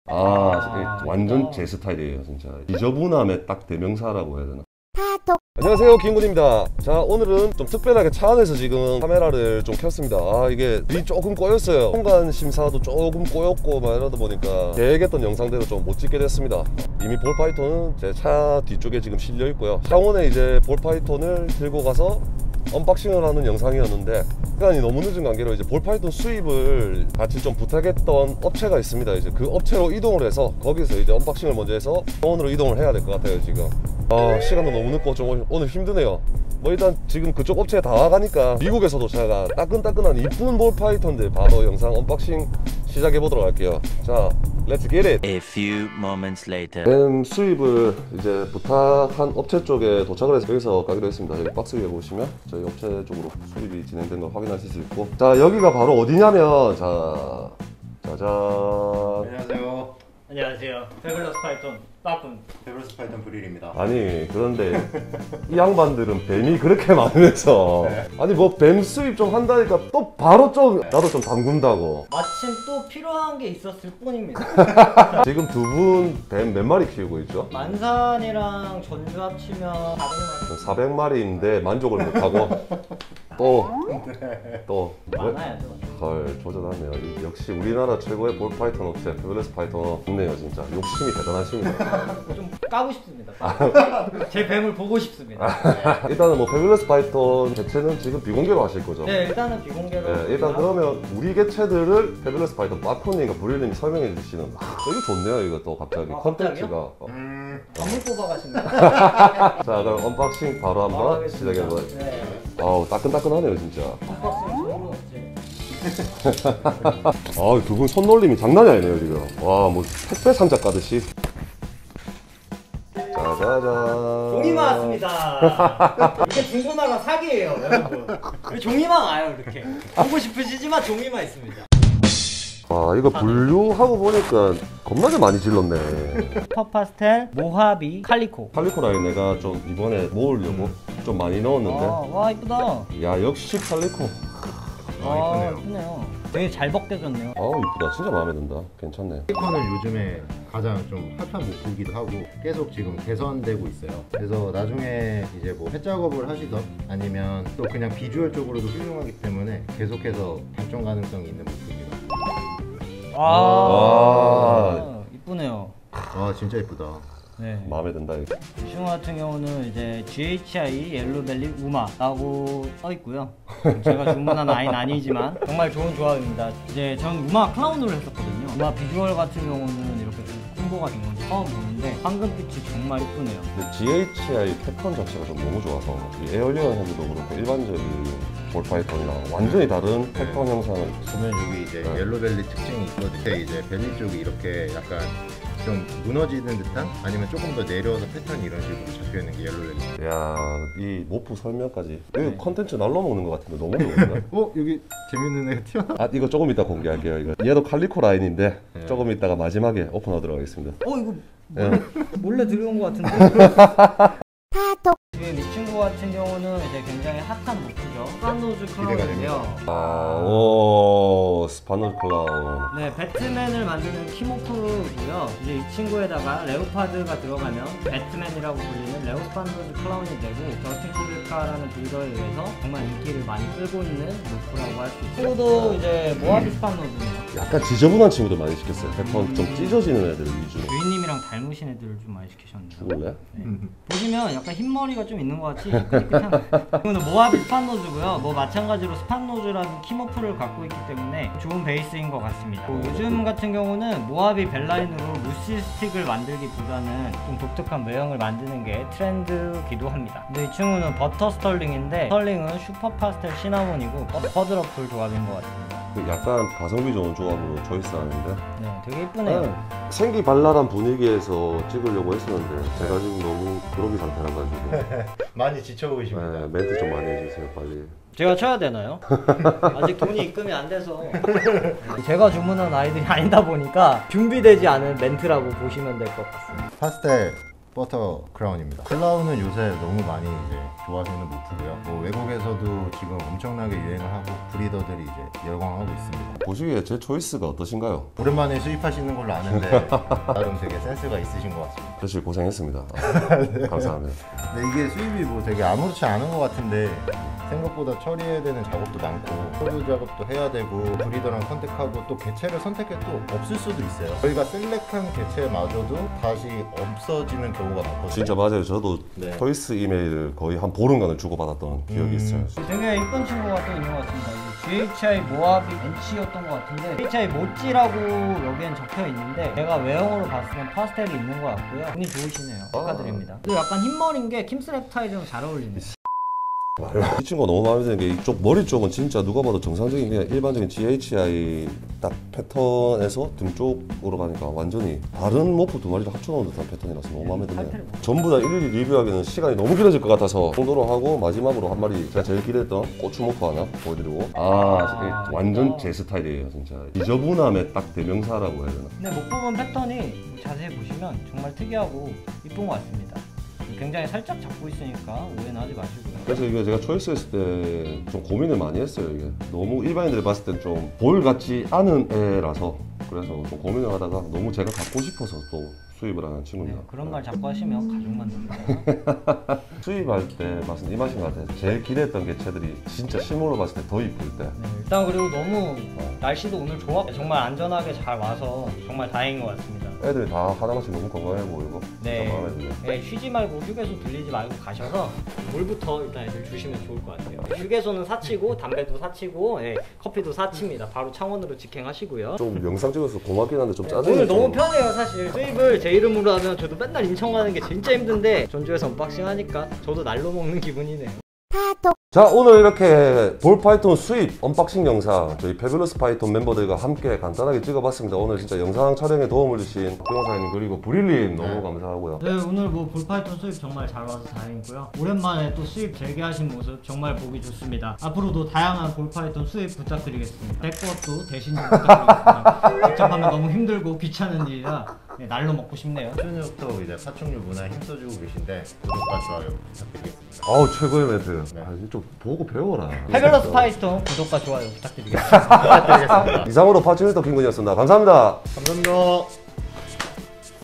완전 제 스타일이에요 진짜. 지저분함의 딱 대명사라고 해야 되나. 안녕하세요, 김군입니다. 자, 오늘은 좀 특별하게 차 안에서 지금 카메라를 좀 켰습니다. 이게 이 조금 꼬였어요. 공간 심사도 조금 꼬였고 막 이러다 보니까 계획했던 영상대로 좀 못 찍게 됐습니다. 이미 볼파이톤은 제 차 뒤쪽에 지금 실려 있고요. 창원에 이제 볼파이톤을 들고 가서 언박싱을 하는 영상이었는데 시간이 너무 늦은 관계로 이제 볼파이톤 수입을 같이 좀 부탁했던 업체가 있습니다. 이제 그 업체로 이동을 해서 거기서 이제 언박싱을 먼저 해서 병원으로 이동을 해야 될 것 같아요 지금. 시간도 너무 늦고 좀 오늘 힘드네요. 뭐 일단 지금 그쪽 업체에 다 와가니까 미국에서도 제가 따끈따끈한 이쁜 볼파이톤들 바로 영상 언박싱 시작해 보도록 할게요. 자, let's get it. A few moments later. 램 수입을 이제 부탁한 업체 쪽에 도착을 해서 여기서 가기로 했습니다. 여기 박스 위에 보시면 저희 업체 쪽으로 수입이 진행된 걸 확인하실 수 있고, 자, 여기가 바로 어디냐면 짜잔. 안녕하세요. 안녕하세요. 페블러스 파이톤 빠꾼 페블러스 파이톤 브릴입니다. 아니 그런데 이 양반들은 뱀이 그렇게 많으면서 아니 뭐 뱀 수입 좀 한다니까 또 바로 좀 나도 좀 담근다고. 마침 또 필요한 게 있었을 뿐입니다. 지금 두 분 뱀 몇 마리 키우고 있죠? 만산이랑 전주 합치면 400마리 400마리인데 만족을 못하고 또 많아야죠. 헐, 조전하네요. 역시 우리나라 최고의 볼파이톤 업체 페블러스 파이톤 좋네요 진짜. 욕심이 대단하십니다. 좀 까고 싶습니다. 제 뱀을 보고 싶습니다. 일단은 뭐 페블러스 파이톤 개체는 지금 비공개로 하실 거죠? 네, 일단은 비공개로. 네, 일단 그러면 우리 개체들을 페블러스 파이톤 빠꾸님과 브릴님이 설명해 주시는. 이거 좋네요. 이거 또 갑자기 컨텐츠가. 건물 뽑아가십니다. 자, 그럼 언박싱 바로 한번 시작해 봐요. 네. 아우, 따끈따끈하네요 진짜. 언박싱 정으로 없지. 두 분 손놀림이 장난이 아니네요 지금. 와, 뭐 택배 상자 까듯이. 짜자잔. 종이망 왔습니다. 이게 중고나라 사기예요, 여러분. 종이망 와요 이렇게. 보고 싶으시지만 종이망 있습니다. 이거 분류하고 보니까 겁나게 많이 질렀네. 슈퍼 파스텔, 모하비, 칼리코. 칼리코 라인 내가 좀 이번에 모으려고 좀 많이 넣었는데. 와 이쁘다. 야, 역시 칼리코. 이쁘네요. 되게 잘 벗겨졌네요. 이쁘다. 진짜 마음에 든다. 괜찮네. 시리콘은 요즘에 가장 좀 핫한 목표기도 하고 계속 지금 개선되고 있어요. 그래서 나중에 이제 뭐 햇작업을 하시던 아니면 또 그냥 비주얼 쪽으로도 훌륭하기 때문에 계속해서 발전 가능성이 있는 목표입니다. 이쁘네요. 진짜 예쁘다. 네. 마음에 든다. 이 친구 같은 경우는 이제 GHI 옐로벨리 우마라고 써 있고요. 제가 주문한 아이는 아니지만 정말 좋은 조합입니다. 이제 전 우마 클라운으로 했었거든요. 우마 비주얼 같은 경우는 이렇게 좀 홍보가 된 건지 처음 보는데 황금빛이 정말 이쁘네요. 근데 GHI 패턴 자체가 좀 너무 좋아서 이 에어리언 헤드도 그렇고 일반적인 볼파이톤이랑 완전히 다른 패턴 형상을. 보면 여기 이제 옐로벨리 특징이 있거든요. 이제 벨리 쪽이 이렇게 약간 좀 무너지는 듯한 아니면 조금 더 내려서 패턴이 이런 식으로 잡혀있는 게 옐로벨리. 야, 이 모프 설명까지. 여기 컨텐츠 날로 먹는 것 같은데 너무 좋은데? 여기 재밌는 애가 튀어나와. 이거 조금 이따 공개할게요. 이거 얘도 칼리코 라인인데 조금 이따가 마지막에 오픈하도록 하겠습니다. 이거 몰래 들어온 것 같은데? 지금 이 친구 같은 경우는 이제 굉장히 핫한 모프죠. 스판노즈 클라운인데요. 스파노 클라운. 네, 배트맨을 만드는 키모프고요. 이제 이 친구에다가 레오파드가 들어가면 배트맨이라고 불리는 레오 스판노즈 클라운이 되고, 저스틴 쿠빌카라는 빌더에 의해서 정말 인기를 많이 끌고 있는 모프라고 할 수 있어요. 친구도 이제 모하비 스판노즈네요. 약간 지저분한 친구들 많이 시켰어요. 패턴 좀 찢어지는 애들 위주로. 주인님이랑 닮으신 애들을 좀 많이 시키셨네요. 죽을래? 네. 보시면 약간 흰머리가 좀 있는 것 같이 삐끗삐끗한. 이거는 모하비 스판노즈고요. 뭐 마찬가지로 스판노즈라는 키모프를 갖고 있기 때문에 좋은 베이스인 것 같습니다. 요즘 같은 경우는 모하비 벨라인으로 루시 스틱을 만들기보다는 좀 독특한 외형을 만드는 게 트렌드기도 합니다. 근데 이 친구는 버터 스털링인데, 스털링은 슈퍼 파스텔 시나몬이고 퍼드러플 조합인 것 같습니다. 약간 가성비 좋은 조합으로 초이스하는데. 네, 되게 이쁘네요. 생기 발랄한 분위기에서 찍으려고 했었는데 제가 지금 너무 그러기 상태라 가지고 많이 지쳐 보이십니다. 멘트 좀 많이 해주세요 빨리. 제가 쳐야 되나요? 아직 돈이 입금이 안 돼서. 제가 주문한 아이들이 아니다 보니까 준비되지 않은 멘트라고 보시면 될 것 같습니다. 파스텔 버터 크라운입니다. 클라운은 요새 너무 많이 이제 좋아하시는 모프고요. 뭐 외국에서도 지금 엄청나게 유행을 하고 브리더들이 이제 열광하고 있습니다. 보시기에 제 초이스가 어떠신가요? 오랜만에 수입하시는 걸로 아는데 나름 되게 센스가 있으신 것 같습니다. 사실 고생했습니다. 감사합니다. 근데 이게 수입이 뭐 되게 아무렇지 않은 것 같은데 생각보다 처리해야 되는 작업도 많고 소유 작업도 해야 되고 브리더랑 컨택하고 또 개체를 선택해도 없을 수도 있어요. 저희가 셀렉한 개체마저도 다시 없어지는 경우가 많거든요. 진짜 맞아요. 저도 네. 초이스 이메일을 거의 한 보름간을 주고받았던 기억이 있어요. 되게 이쁜 친구가 또 있는 것 같습니다. 이게 GHI 모하비 벤치였던 것 같은데 GHI 모찌라고 여기엔 적혀 있는데 제가 외형으로 봤을 땐 파스텔이 있는 것 같고요. 운이 좋으시네요. 축하드립니다. 또 약간 흰머리인 게 킴스랩 타이랑 잘 어울리네요. 이 친구가 너무 마음에 드는 게 이쪽 머리 쪽은 진짜 누가 봐도 정상적인 그냥 일반적인 GHI 딱 패턴에서 등 쪽으로 가니까 완전히 다른 모프 두 마리를 합쳐놓은 듯한 패턴이라서 너무 마음에 드네요. 전부 다 일일이 리뷰하기는 시간이 너무 길어질 것 같아서 정도로 하고 마지막으로 한 마리 제가 제일 기대했던 고추 모프 하나 보여드리고 완전 제 스타일이에요 진짜. 지저분함의 딱 대명사라고 해야 되나? 근데 목 부분 패턴이 자세히 보시면 정말 특이하고 이쁜 것 같습니다. 굉장히 살짝 잡고 있으니까 오해는 하지 마시고요. 그래서 이게 제가 초이스했을 때 좀 고민을 많이 했어요. 이게 너무 일반인들이 봤을 땐 좀 볼 같지 않은 애라서 그래서 좀 고민을 하다가 너무 제가 갖고 싶어서 또 수입을 하는 친구입니다. 네, 그런 말 자꾸 하시면 가족 만듭니다. 수입할 때 맛은 이 맛인 것 같아요. 제일 기대했던 개체들이 진짜 실물로 봤을 때 더 이쁠 때. 네, 일단 그리고 너무 날씨도 오늘 좋았고 정말 안전하게 잘 와서 정말 다행인 것 같습니다. 애들이 다 하나같이 너무 건강해 보이고 네. 진짜 마음에 드네요. 네, 쉬지 말고 휴게소 들리지 말고 가셔서 물부터 일단 애들 주시면 좋을 것 같아요. 휴게소는 사치고 담배도 사치고 네, 커피도 사칩니다. 바로 창원으로 직행하시고요. 좀 영상 찍어서 고맙긴 한데 좀 네, 짜증이 오늘 너무 좀- 편해요 사실. 수입을 제 이름으로 하면 저도 맨날 인천 가는 게 진짜 힘든데 전주에서 언박싱 하니까 저도 날로 먹는 기분이네요. 자, 오늘 이렇게 볼 파이톤 수입 언박싱 영상 저희 패블러스 파이톤 멤버들과 함께 간단하게 찍어봤습니다. 오늘 진짜 영상 촬영에 도움을 주신 박병호 사장님 그리고 브릴님 너무 감사하고요. 네, 오늘 뭐 볼파이톤 수입 정말 잘 와서 다행이고요. 오랜만에 또 수입 재개하신 모습 정말 보기 좋습니다. 앞으로도 다양한 볼파이톤 수입 부탁드리겠습니다. 제 것도 대신 좀 부탁드리겠습니다. 직접 하면 너무 힘들고 귀찮은 일이라 네, 날로 먹고 싶네요. 수전부터 이제 파충류 문화에 힘써주고 계신데 구독과 좋아요 부탁드리겠습니다. 아우 최고의 멘트. 네. 아, 좀 보고 배워라. 패블러스 파이톤 구독과 좋아요 부탁드리겠습니다. 부탁드리겠습니다. 이상으로 파츠밀터 김군이었습니다. 감사합니다. 감사합니다.